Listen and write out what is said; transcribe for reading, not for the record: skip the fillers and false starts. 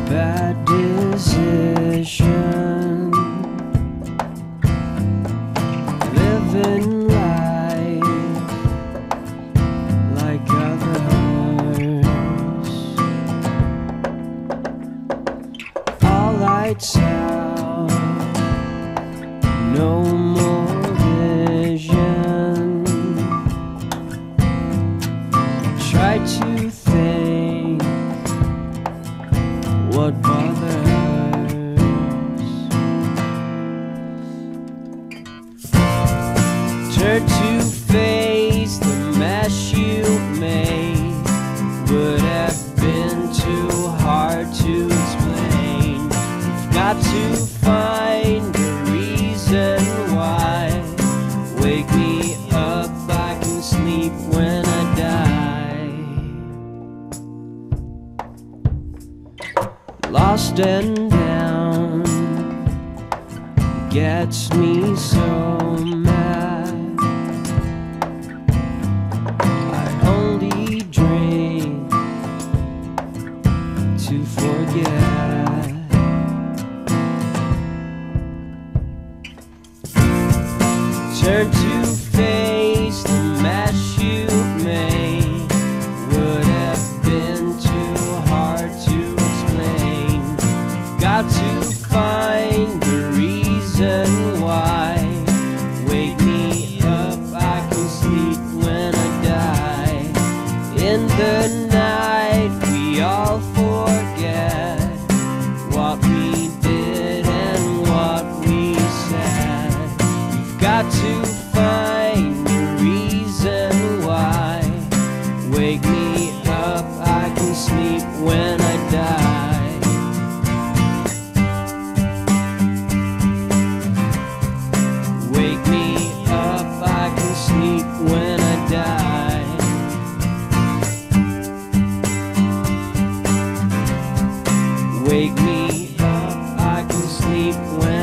bad decision, living life like others. All lights out, no more vision. Try to think what bothers. Turn to face the mess you made. Would have been too hard to explain. You've got to find a reason why. Wake me up, I can sleep when I die. Lost and down gets me so mad. I only drink to forget. Turn to face the mess you made. Would have been too hard to explain. Got to find the reason why. Wake me up, I can sleep when I die. In the night we all forget what we did and what we said. You've got to find the reason why. Wake me up, I can sleep when I die. Wake me up, I can sleep when I die. Wake me up, I can sleep when